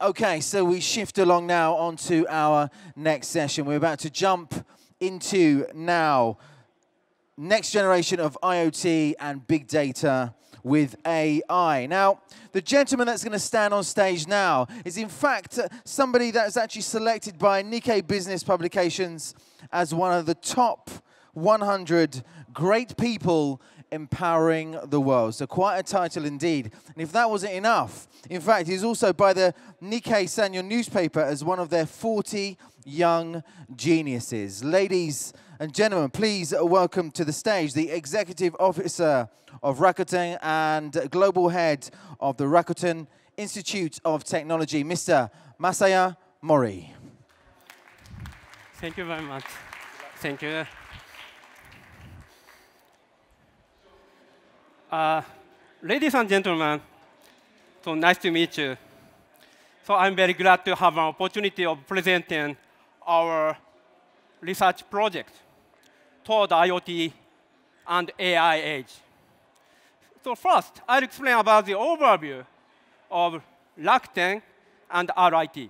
Okay, so we shift along now onto our next session. We're about to jump into now next generation of IoT and big data with AI. Now, the gentleman that's going to stand on stage now is in fact somebody that's actually selected by Nikkei Business Publications as one of the top 100 great people empowering the world. So quite a title indeed. And if that wasn't enough, in fact, he's also by the Nikkei Sanyo newspaper as one of their 40 young geniuses. Ladies and gentlemen, please welcome to the stage the Executive Officer of Rakuten and Global Head of the Rakuten Institute of Technology, Mr. Masaya Mori. Thank you very much. Thank you. Ladies and gentlemen, so nice to meet you. So I'm very glad to have an opportunity of presenting our research project toward IoT and AI age. So first, I'll explain about the overview of Rakuten and RIT.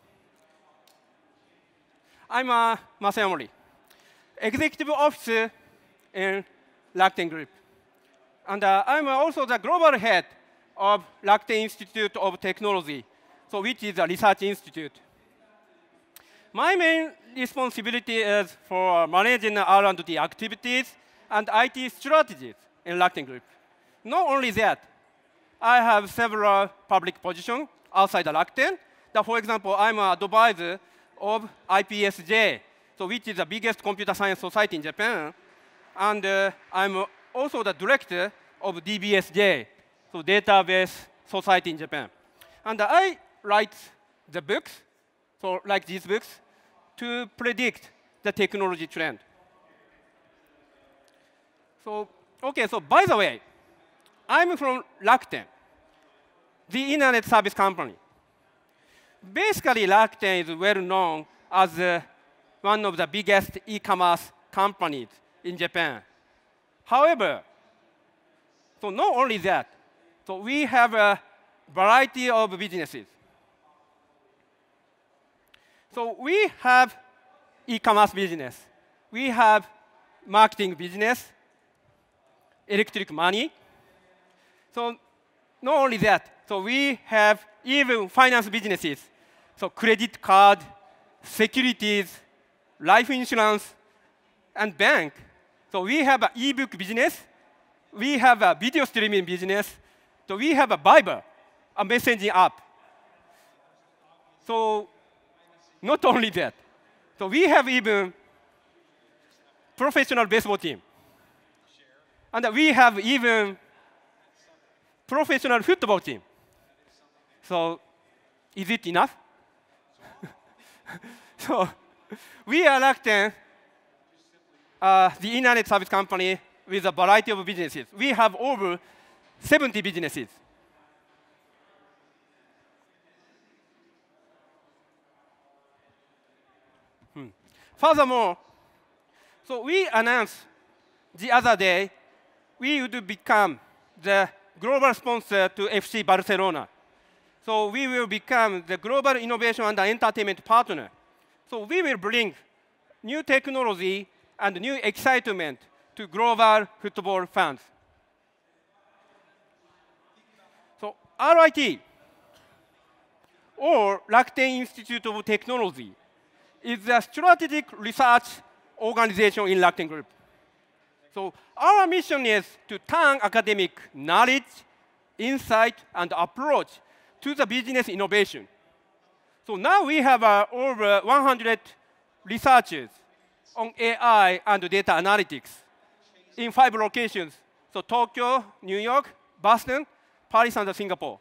I'm Masaya Mori, Executive Officer in Rakuten Group. And I'm also the global head of Rakuten Institute of Technology, so which is a research institute. My main responsibility is for managing R&D activities and IT strategies in Rakuten Group. Not only that, I have several public positions outside the Rakuten. For example, I'm an advisor of IPSJ, so which is the biggest computer science society in Japan. And I'm also the director of DBSJ, so Database Society in Japan. And I write the books, so like these books, to predict the technology trend. So, okay, so by the way, I'm from Rakuten, the internet service company. Basically, Rakuten is well known as one of the biggest e-commerce companies in Japan. However, so not only that, so we have a variety of businesses. So we have e-commerce business. We have marketing business, electric money. So not only that, so we have even finance businesses. So credit card, securities, life insurance, and bank. So we have an e-book business. We have a video streaming business. So we have a Viber, a messaging app. So not only that, so we have even professional baseball team. And we have even professional football team. So is it enough? So we are Rakuten, the internet service company with a variety of businesses. We have over 70 businesses. Furthermore, so we announced the other day we would become the global sponsor to FC Barcelona. So we will become the global innovation and entertainment partner. So we will bring new technology and new excitement to global football fans. So RIT, or Rakuten Institute of Technology, is a strategic research organization in Rakuten Group. So our mission is to turn academic knowledge, insight, and approach to the business innovation. So now we have over 100 researchers on AI and data analytics in 5 locations. So Tokyo, New York, Boston, Paris, and Singapore.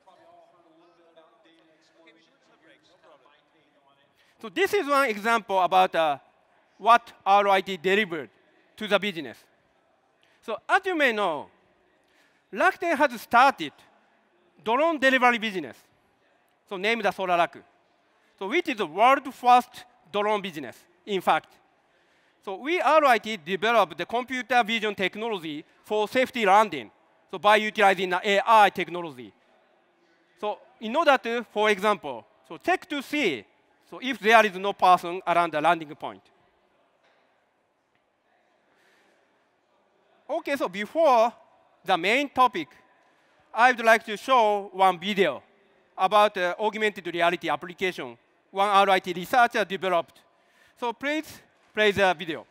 So this is one example about what RIT delivered to the business. So as you may know, Rakuten has started drone delivery business, so named the Soraraku, so which is the world's first drone business, in fact. So we RIT developed the computer vision technology for safety landing, so by utilizing the AI technology. So in order to, for example, so check to see so if there is no person around the landing point. Okay, so before the main topic, I would like to show one video about augmented reality application one RIT researcher developed. So please play the video.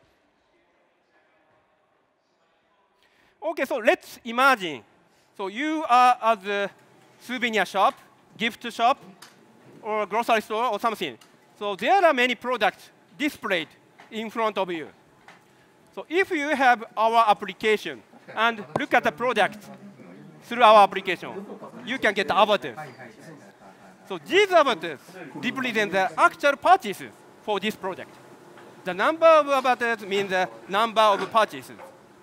Okay, so let's imagine. So you are at the souvenir shop, gift shop, or grocery store or something. So there are many products displayed in front of you. So if you have our application and look at the product through our application, you can get avatars. So these avatars represent the actual purchases for this product. The number of avatars means the number of purchases.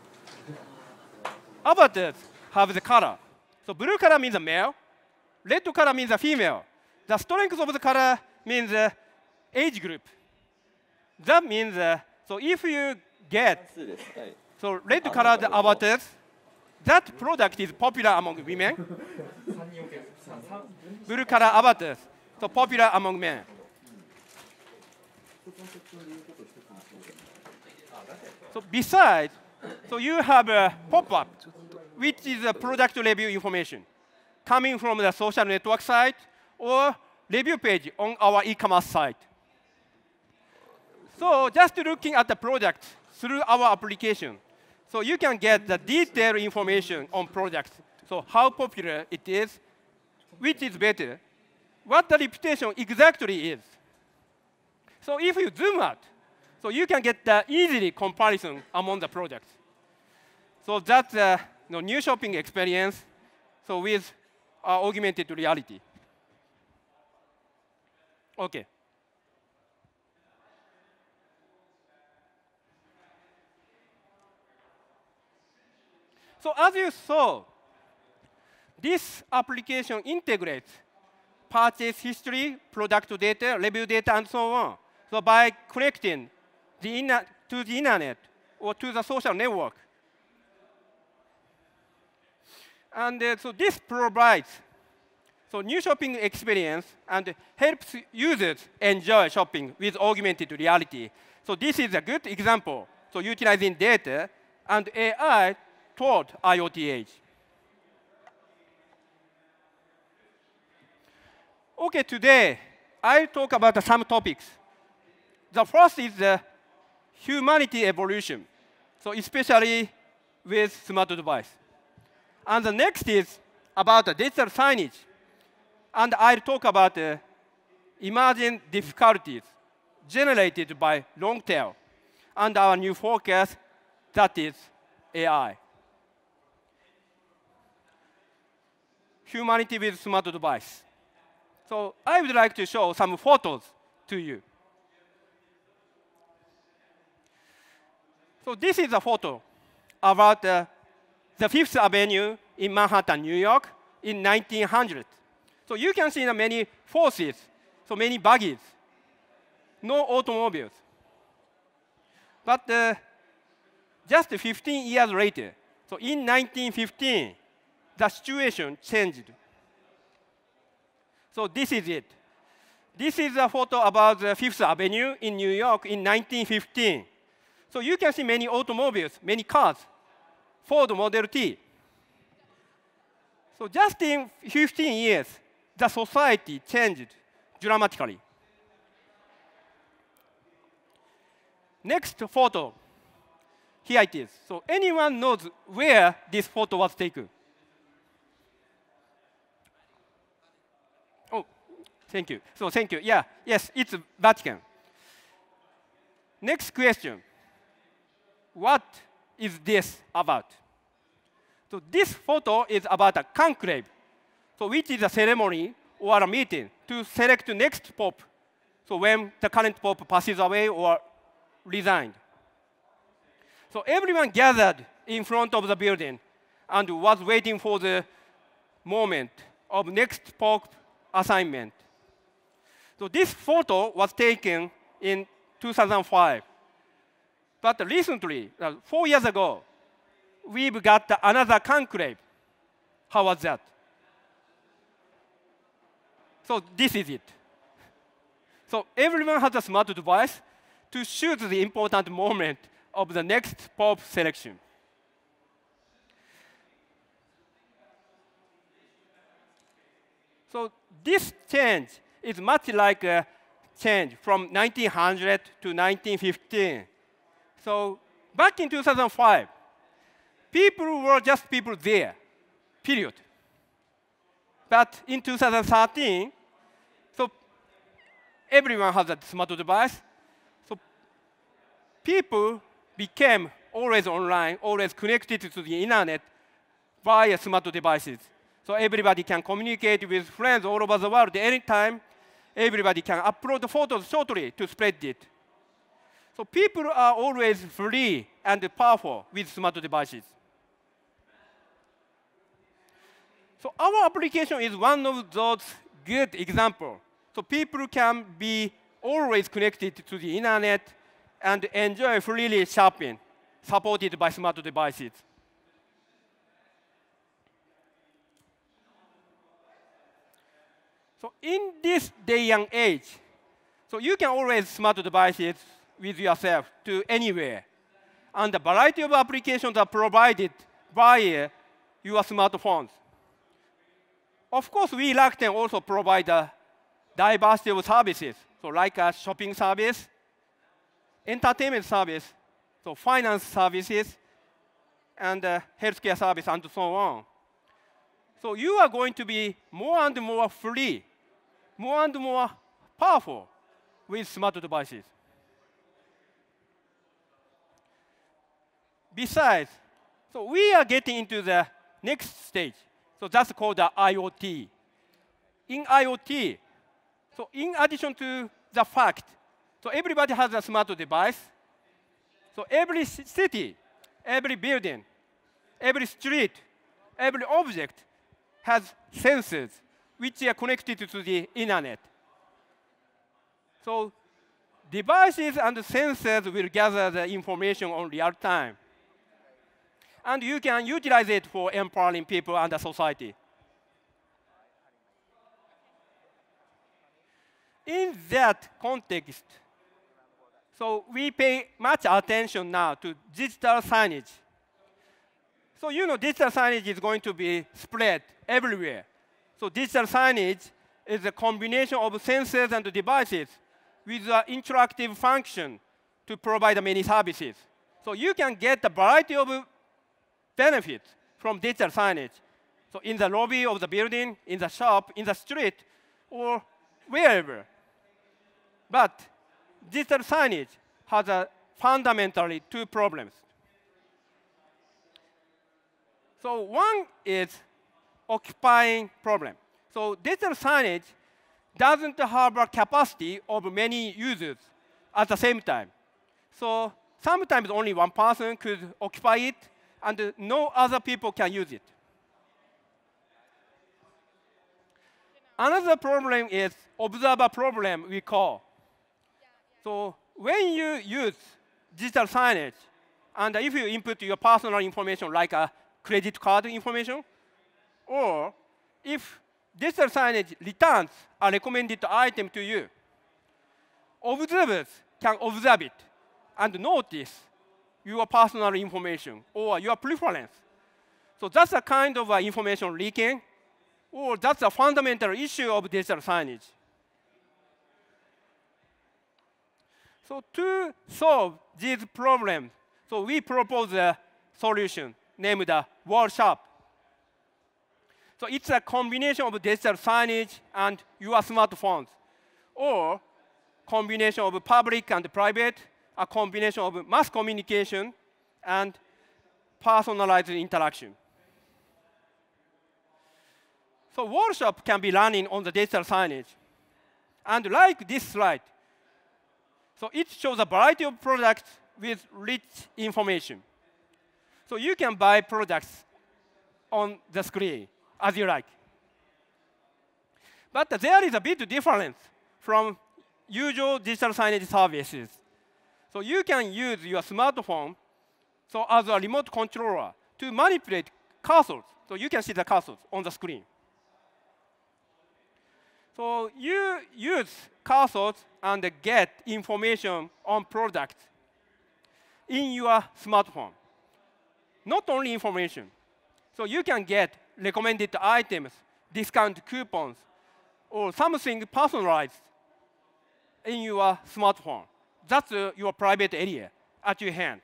Avatars have the color. So blue color means a male, red color means a female. The strength of the color means the age group. That means, so if you get so red colored avatars, that product is popular among women. Blue color avatars, so popular among men. So besides, so you have a pop-up, which is a product review information coming from the social network site or review page on our e-commerce site. So just looking at the product through our application, so you can get the detailed information on products. So how popular it is, which is better, what the reputation exactly is. So if you zoom out, so you can get the easily comparison among the products. So that's the new shopping experience. So with augmented reality. Okay. So as you saw, this application integrates purchase history, product data, review data, and so on. So by connecting to the internet or to the social network. And so this provides so new shopping experience and helps users enjoy shopping with augmented reality. So this is a good example. So utilizing data and AI toward IoT age. Okay, today I'll talk about some topics. The first is the humanity evolution, so especially with smart device. And the next is about the digital signage. And I'll talk about emerging difficulties generated by long tail and our new focus, that is AI. Humanity with smart device. So I would like to show some photos to you. So this is a photo about the Fifth Avenue in Manhattan, New York, in 1900. So you can see many forces, so many buggies, no automobiles. But just 15 years later, so in 1915, the situation changed. So this is it. This is a photo about the Fifth Avenue in New York in 1915. So you can see many automobiles, many cars, Ford Model T. So just in 15 years, the society changed dramatically. Next photo. Here it is. So anyone knows where this photo was taken? Oh, thank you. So thank you. Yeah, yes, it's Vatican. Next question. What is this about? So this photo is about a conclave, so which is a ceremony or a meeting to select the next pope. So when the current pope passes away or resigned. So everyone gathered in front of the building and was waiting for the moment of next pope assignment. So this photo was taken in 2005. But recently, 4 years ago, we've got another conclave. How was that? So this is it. So everyone has a smart device to choose the important moment of the next pop selection. So this change is much like a change from 1900 to 1915. So back in 2005, people were just people there, period. But in 2013, so everyone has a smart device. So people became always online, always connected to the internet via smart devices. So everybody can communicate with friends all over the world anytime. Everybody can upload photos shortly to spread it. So people are always free and powerful with smart devices. So our application is one of those good examples. So people can be always connected to the internet and enjoy freely shopping, supported by smart devices. So in this day and age, so you can always smart devices with yourself to anywhere. And a variety of applications are provided via your smartphones. Of course, we Rakuten also provide a diversity of services, so like a shopping service, entertainment service, so finance services, and healthcare service, and so on. So you are going to be more and more free, more and more powerful with smart devices. Besides, so we are getting into the next stage. So that's called the IoT. In IoT, so in addition to the fact, so everybody has a smart device. So every city, every building, every street, every object has sensors which are connected to the internet. So devices and sensors will gather the information on real time. And you can utilize it for empowering people and the society. In that context, so we pay much attention now to digital signage. So you know digital signage is going to be spread everywhere. So digital signage is a combination of sensors and devices with an interactive function to provide many services. So you can get a variety of benefits from digital signage. So in the lobby of the building, in the shop, in the street, or wherever. But digital signage has fundamentally two problems. So one is occupying problem. So digital signage doesn't have a capacity of many users at the same time. So sometimes only one person could occupy it, and no other people can use it. Another problem is observer problem, we call. So when you use digital signage, and if you input your personal information like a credit card information, or if digital signage returns a recommended item to you, observers can observe it and notice your personal information or your preference. So that's a kind of information leaking, or that's a fundamental issue of digital signage. So to solve these problems, so we propose a solution named the World Shop. So it's a combination of digital signage and your smartphones, or combination of public and private, a combination of mass communication and personalized interaction. So workshop can be running on the digital signage. And like this slide, so it shows a variety of products with rich information. So you can buy products on the screen as you like. But there is a bit difference from usual digital signage services. So you can use your smartphone so as a remote controller to manipulate cursors. So you can see the cursors on the screen. So you use cursors and get information on products in your smartphone. Not only information. So you can get recommended items, discount coupons, or something personalized in your smartphone. That's your private area at your hand.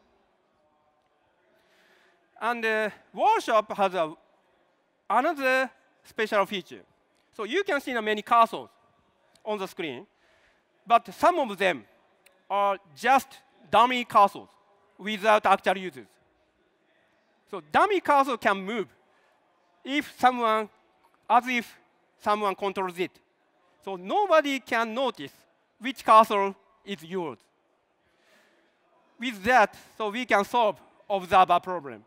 And Workshop has another special feature. So you can see many cursors on the screen, but some of them are just dummy cursors without actual users. So dummy cursor can move as if someone controls it. So nobody can notice which cursor is yours. With that, so we can solve observer problem.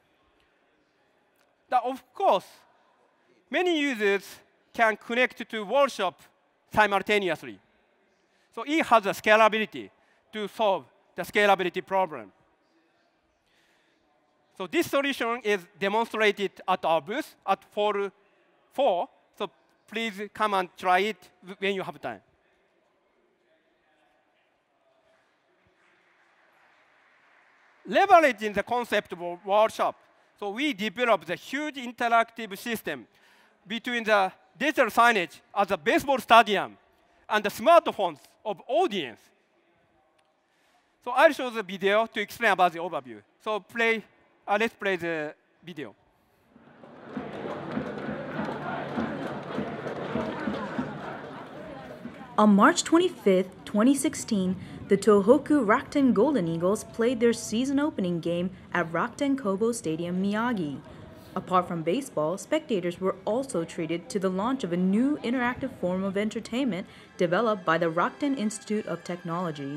Now, of course, many users can connect to Workshop simultaneously. So it has a scalability to solve the scalability problem. So this solution is demonstrated at our booth at 4. So please come and try it when you have time. Leveraging the concept of Workshop, so we developed a huge interactive system between the digital signage at the baseball stadium and the smartphones of audience. So I'll show the video to explain about the overview. So let's play the video. On March 25th, 2016, the Tohoku Rakuten Golden Eagles played their season opening game at Rakuten Kobo Stadium, Miyagi. Apart from baseball, spectators were also treated to the launch of a new interactive form of entertainment developed by the Rakuten Institute of Technology.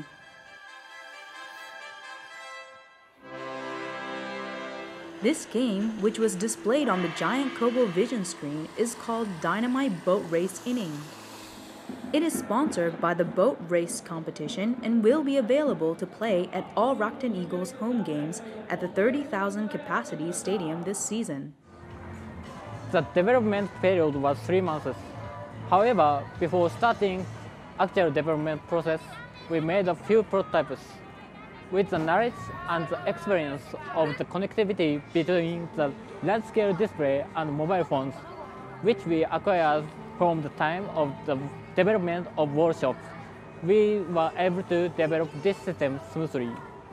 This game, which was displayed on the giant Kobo Vision screen, is called Dynamite Boat Race Inning. It is sponsored by the Boat Race competition and will be available to play at all Rakuten Eagles home games at the 30,000 capacity stadium this season. The development period was 3 months. However, before starting actual development process, we made a few prototypes. With the knowledge and the experience of the connectivity between the large-scale display and mobile phones, which we acquired from the time of the development of Workshop, we were able to develop this system smoothly.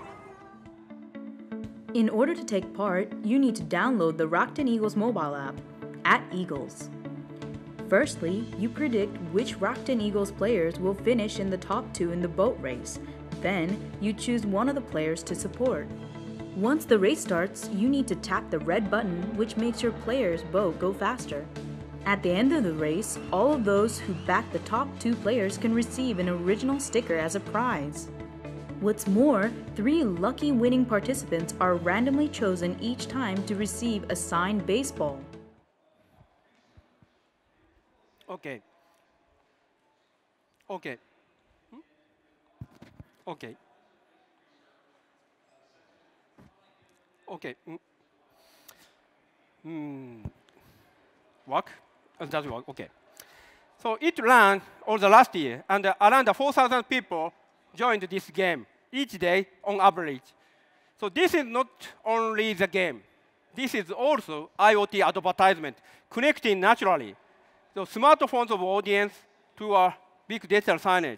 In order to take part, you need to download the Rakuten Eagles mobile app, @Eagles. Firstly, you predict which Rakuten Eagles players will finish in the top 2 in the boat race. Then, you choose one of the players to support. Once the race starts, you need to tap the red button, which makes your player's boat go faster. At the end of the race, all of those who back the top 2 players can receive an original sticker as a prize. What's more, 3 lucky winning participants are randomly chosen each time to receive a signed baseball. Okay. Okay. Okay. Okay. Work? Does work? Okay. So it ran all the last year, and around 4,000 people joined this game each day on average. So this is not only the game. This is also IoT advertisement, connecting naturally the smartphones of audience to our big digital signage.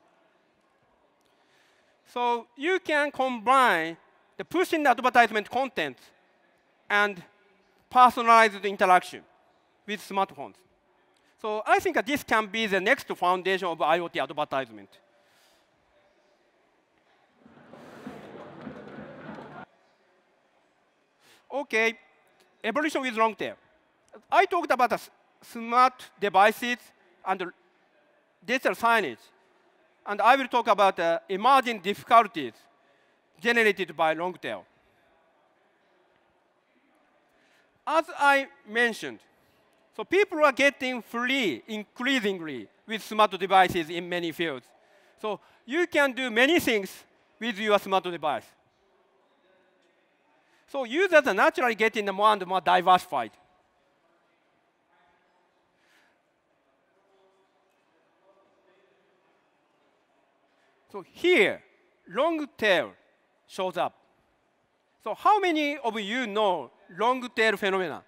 So you can combine the pushing advertisement content and personalized interaction with smartphones. So I think this can be the next foundation of IoT advertisement. Okay, evolution with long tail. I talked about the smart devices and digital signage. And I will talk about emerging difficulties generated by long tail. As I mentioned, so people are getting free increasingly with smart devices in many fields. So you can do many things with your smart device. So users are naturally getting more and more diversified. So here, long tail shows up. So how many of you know long tail phenomena?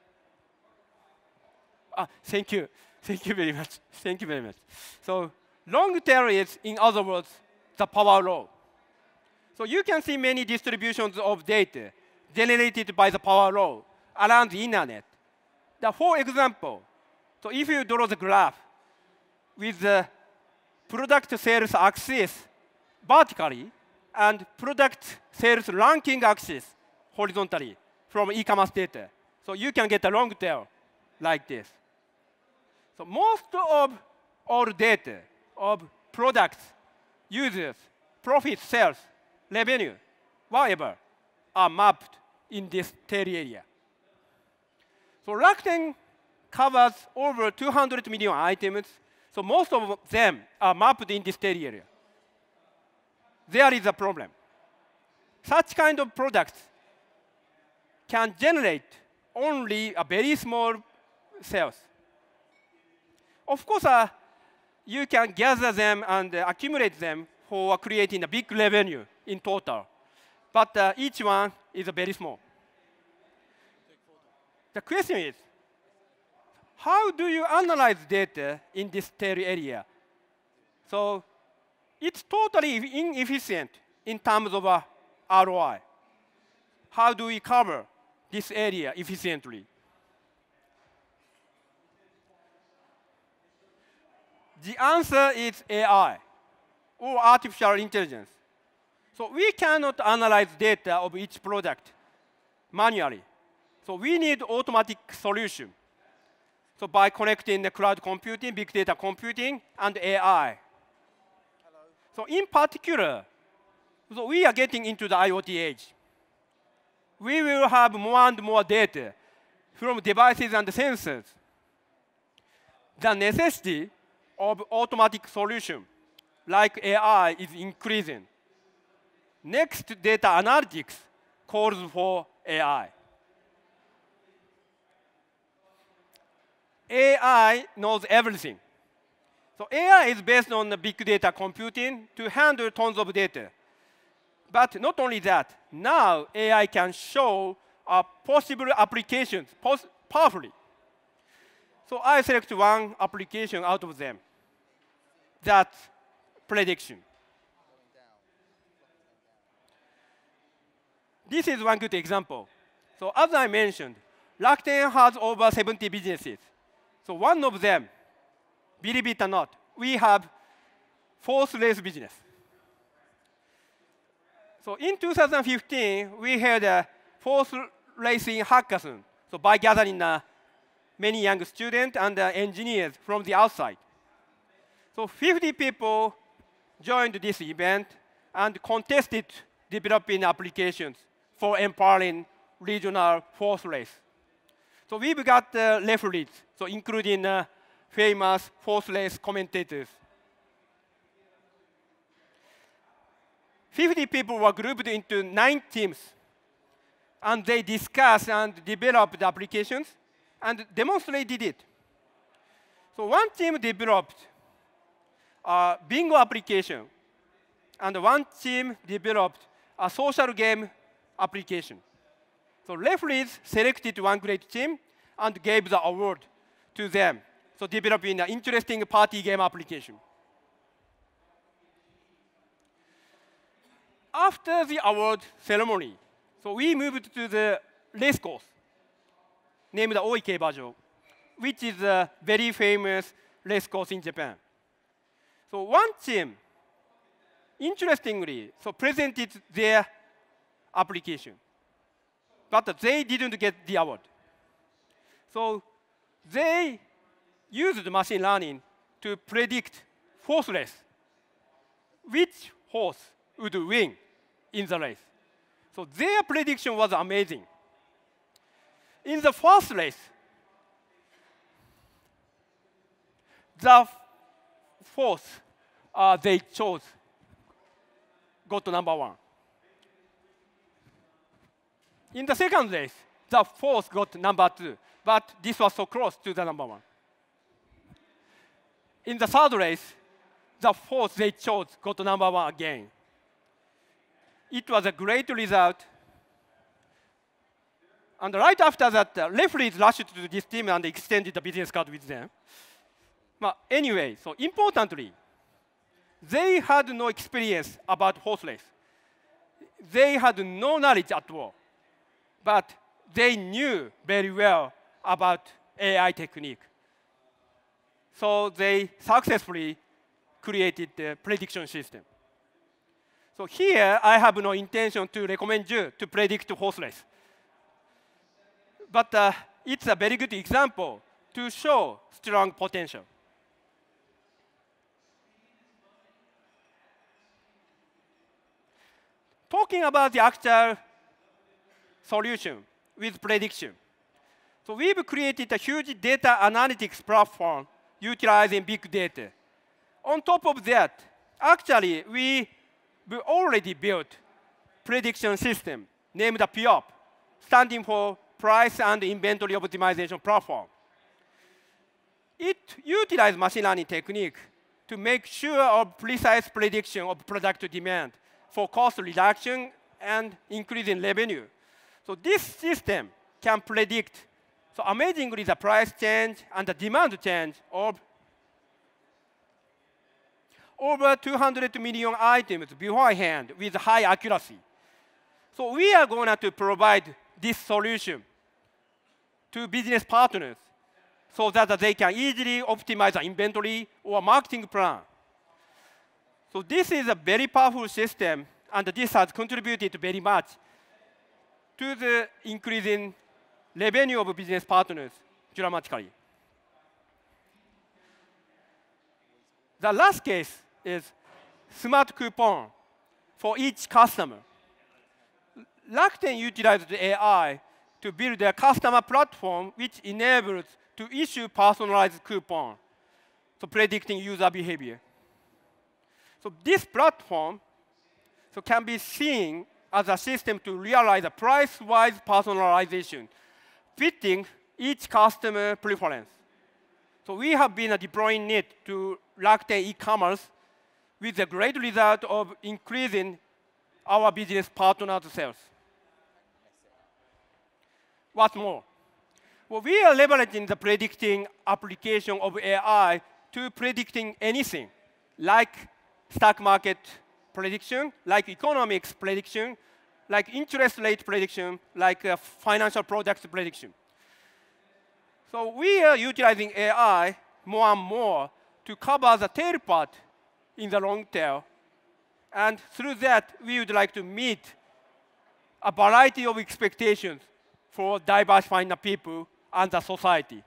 Thank you. Thank you very much. Thank you very much. So long tail is, in other words, the power law. So you can see many distributions of data generated by the power law around the internet. For example, so if you draw the graph with the product sales axis vertically and product sales ranking axis horizontally from e-commerce data, so you can get a long tail like this. So most of all data of products, users, profit, sales, revenue, whatever, are mapped in this tail area. So Rakuten covers over 200 million items, so most of them are mapped in this tail area. There is a problem. Such kind of products can generate only a very small sales. Of course, you can gather them and accumulate them for creating a big revenue in total. But each one is very small. The question is, how do you analyze data in this tail area? So it's totally inefficient in terms of ROI. How do we cover this area efficiently? The answer is AI, or artificial intelligence. So we cannot analyze data of each product manually. So we need automatic solution. So by connecting the cloud computing, big data computing, and AI. So in particular, so we are getting into the IoT age. We will have more and more data from devices and sensors. The necessity of automatic solution, like AI, is increasing. Next data analytics calls for AI. AI knows everything. So AI is based on the big data computing to handle tons of data. But not only that, now AI can show possible applications powerfully. So I select one application out of them. That's prediction. This is one good example. So as I mentioned, Rakuten has over 70 businesses. So one of them, believe it or not, we have horse race business. So in 2015, we had a horse racing hackathon. So by gathering many young students and engineers from the outside. So 50 people joined this event and contested developing applications for empowering regional horse race. So we've got referees, so including famous horse race commentators. 50 people were grouped into 9 teams, and they discussed and developed the applications and demonstrated it. So one team developed a bingo application, and one team developed a social game application. So referees selected one great team and gave the award to them, so developing an interesting party game application. After the award ceremony, so we moved to the race course, named Oikeibajo, which is a very famous race course in Japan. So one team, interestingly, so presented their application, but they didn't get the award. So they used machine learning to predict horse race, which horse would win in the race. So their prediction was amazing. In the first race, the horse they chose got to #1. In the second race, the horse got #2, but this was so close to the #1. In the third race, the force they chose got #1 again. It was a great result. And right after that, referees rushed to this team and extended the business card with them. But anyway, so importantly, they had no experience about horse race. They had no knowledge at all. But they knew very well about AI technique. So they successfully created the prediction system. So here, I have no intention to recommend you to predict horse race. But it's a very good example to show strong potential. Talking about the actual solution with prediction. So we've created a huge data analytics platform utilizing big data. On top of that, actually, we already built prediction system named POP, standing for Price and Inventory Optimization Platform. It utilizes machine learning technique to make sure of precise prediction of product demand for cost reduction and increasing revenue. So this system can predict, so amazingly, the price change and the demand change of over 200 million items beforehand with high accuracy. So we are going to provide this solution to business partners so that they can easily optimize the inventory or marketing plan. So this is a very powerful system, and this has contributed very much to the increasing revenue of business partners dramatically. The last case is smart coupon for each customer. Rakuten utilized AI to build a customer platform which enables to issue personalized coupons, so predicting user behavior. So this platform can be seen as a system to realize a price-wise personalization, fitting each customer preference. So we have been deploying it to Rakuten e-commerce with the great result of increasing our business partners' sales. What's more? Well, we are leveraging the predicting application of AI to predicting anything, like stock market prediction, like economics prediction, like interest rate prediction, like financial products prediction. So we are utilizing AI more and more to cover the tail part in the long tail. And through that, we would like to meet a variety of expectations for diversifying the people and the society.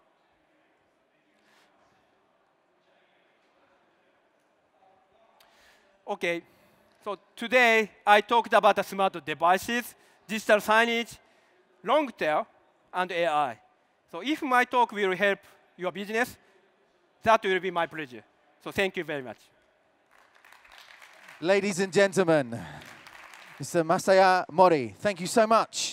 OK, so today I talked about the smart devices, digital signage, long tail, and AI. So if my talk will help your business, that will be my pleasure. So thank you very much. Ladies and gentlemen, Mr. Masaya Mori, thank you so much.